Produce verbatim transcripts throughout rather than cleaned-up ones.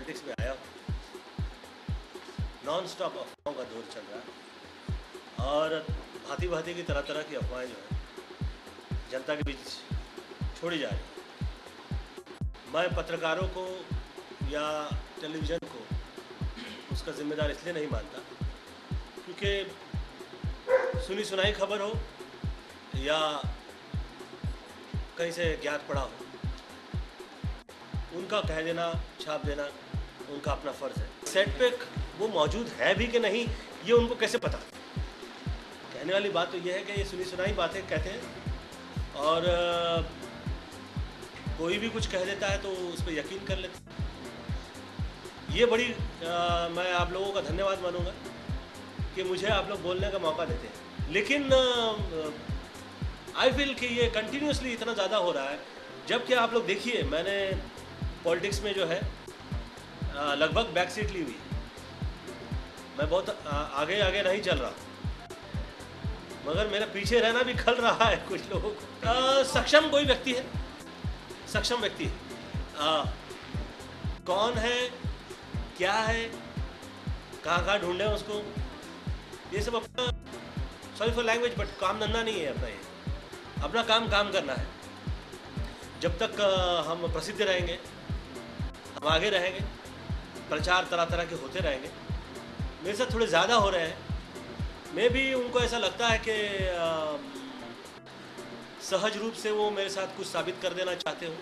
Politics में आया हूँ, नॉन स्टॉप अफवाहों का दौर चल रहा है और भांति भांति की तरह तरह की अफवाहें जो है जनता के बीच छोड़ी जा रही है। मैं पत्रकारों को या टेलीविज़न को उसका जिम्मेदार इसलिए नहीं मानता क्योंकि सुनी सुनाई खबर हो या कहीं से ज्ञात पड़ा हो, उनका कह देना, छाप देना उनका अपना फ़र्ज़ है। सेट पे वो मौजूद है भी कि नहीं ये उनको कैसे पता। कहने वाली बात तो ये है कि ये सुनी सुनाई बातें कहते हैं और कोई भी कुछ कह देता है तो उस पर यकीन कर लेते हैं। ये बड़ी आ, मैं आप लोगों का धन्यवाद मानूंगा कि मुझे आप लोग बोलने का मौका देते हैं, लेकिन आई फील कि ये कंटिन्यूसली इतना ज़्यादा हो रहा है। जबकि आप लोग देखिए, मैंने पॉलिटिक्स में जो है लगभग बैक सीट ली हुई है। मैं बहुत आ, आगे आगे नहीं चल रहा, मगर मेरे पीछे रहना भी खल रहा है कुछ लोगों को। आ, सक्षम कोई व्यक्ति है, सक्षम व्यक्ति है। आ, कौन है, क्या है, कहाँ कहाँ ढूंढे उसको, ये सब अपना, सॉरी फॉर लैंग्वेज बट काम धंधा नहीं है अपना। ये अपना काम काम करना है। जब तक आ, हम प्रसिद्ध रहेंगे, हम आगे रहेंगे, प्रचार तरह तरह के होते रहेंगे। मेरे साथ थोड़े ज़्यादा हो रहे हैं। मैं भी उनको ऐसा लगता है कि सहज रूप से वो मेरे साथ कुछ साबित कर देना चाहते हो।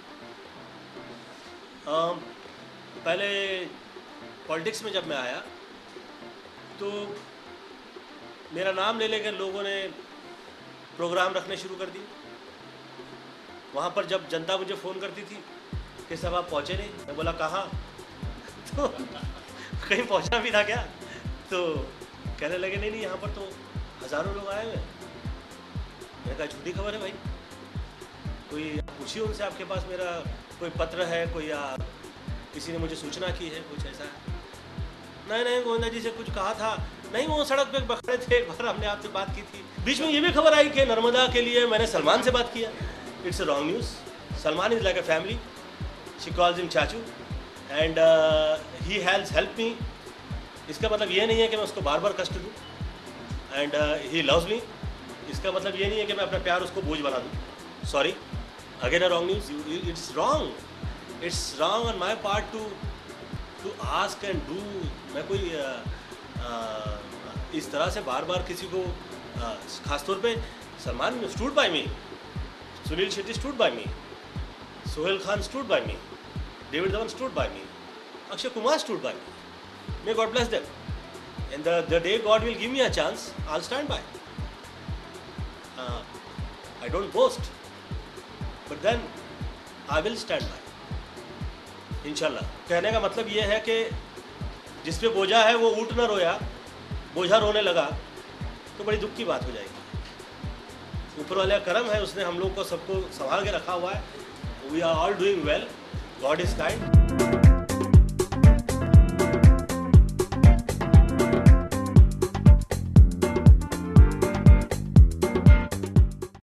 पहले पॉलिटिक्स में जब मैं आया तो मेरा नाम ले लेकर लोगों ने प्रोग्राम रखने शुरू कर दिए। वहाँ पर जब जनता मुझे फ़ोन करती थी कि साहब आप पहुँचे नहीं, मैं बोला कहाँ तो कहीं पहुँचा भी था क्या, तो कहने लगे नहीं नहीं यहाँ पर तो हज़ारों लोग आए हुए हैं। मैंने कहा झूठी खबर है भाई, कोई पूछिए उनसे आपके पास मेरा कोई पत्र है, कोई या किसी ने मुझे सूचना की है, कुछ ऐसा है। नहीं नहीं गोविंदा जी से कुछ कहा था, नहीं वो सड़क पे बखड़े थे, एक बार हमने आपसे बात की थी। बीच में ये भी खबर आई कि नर्मदा के लिए मैंने सलमान से बात किया। It's a wrong news. Salman is like a family, she calls him chachu and he has help me. इसका मतलब ये नहीं है कि मैं उसको बार बार कष्ट दूँ एंड ही लव्स मी। इसका मतलब ये नहीं है कि मैं अपना प्यार उसको बोझ बना दूँ। Sorry again a wrong news. It's wrong, it's wrong on my part to to ask and do. मैं कोई uh, uh, इस तरह से बार बार किसी को uh, खासतौर पे Salman stood by me, Sunil Shetty stood by me, Sohail Khan stood by me, David Dhawan stood by me, Akshay Kumar stood by me. May God bless them. And the, the day God will give me a chance, I'll stand by. Uh, I don't boast, but then I will stand by. इंशाल्लाह। कहने का मतलब ये है कि जिस पे बोझा है वो ऊँट न रोया, बोझा रोने लगा तो बड़ी दुख की बात हो जाएगी। ऊपर वाले का करम है, उसने हम लोग को सबको संभाल के रखा हुआ है। We are all doing well. God is kind.